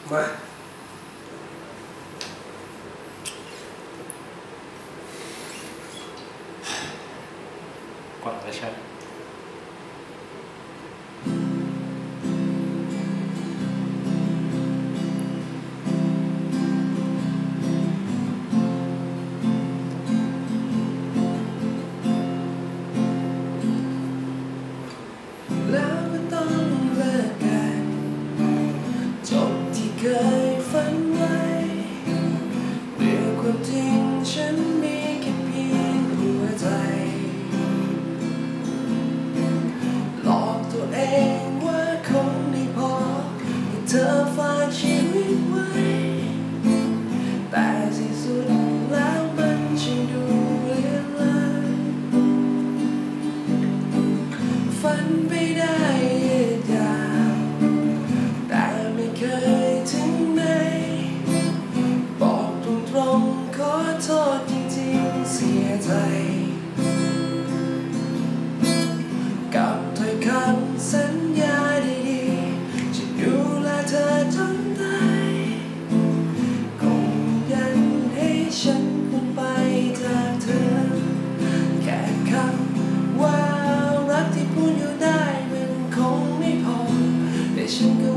มาก่อนจะใช่แล้วก็ต้องเลิกกันจบที่เคยฝันไว้เรื่องความจริงฉันมีแค่เพียงหัวใจหลอกตัวเองว่าคงได้พอให้เธอฝากชีวิตไว้แต่ที่สุดแล้วมันช่างดูเลือนลางฝันไปได้ยืดยาวแต่ไม่เคยถึงไหนบอกตรงๆขอโทษจริงๆเสียใจกับถ้อยคำสัญญาดีๆจะดูแลเธอจนตายคงยันให้ฉันพ้นไปจากเธอแค่คำว่ารักที่พูดอยู่ได้มันคงไม่พอแต่ฉันก็